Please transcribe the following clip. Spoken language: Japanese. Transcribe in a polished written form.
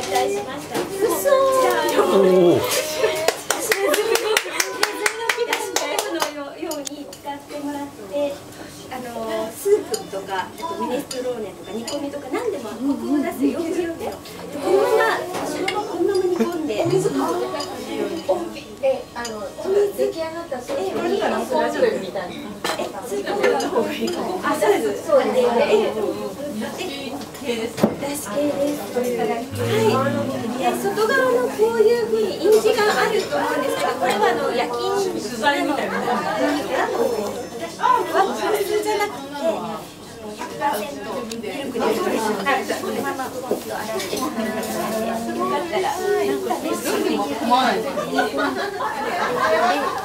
解体しました。スープとか、ミネストローネとか煮込みとか何でもコクを出すよくよくよ。このまま煮込んで。出来上がったスープに煮込むみたいな。スープの方がいいかも。あ、そうです。そうです。だし系です。はい。外側のこういうふうに印字があると思うんですけど、これは焼き印取材みたいな。普通じゃなくて、100% ミルクで調理する。このままポンと洗って、よかったら、なんかね、すぐにできる。